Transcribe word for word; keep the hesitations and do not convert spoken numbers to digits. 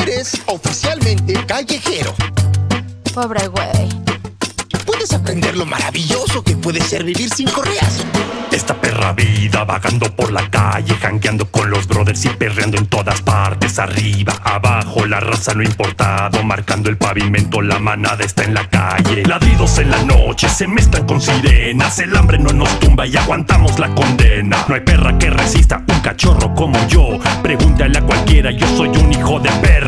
Eres oficialmente callejero. Pobre güey. Puedes aprender lo maravilloso que puede ser vivir sin correas. Esta perra vida vagando por la calle, jangueando con los brothers y perreando en todas partes. Arriba, abajo, la raza no importado, marcando el pavimento, la manada está en la calle. Ladridos en la noche se mezclan con sirenas, el hambre no nos tumba y aguantamos la condena. No hay perra que resista un cachorro como yo, pregúntale a cualquiera, yo soy un hijo de perra.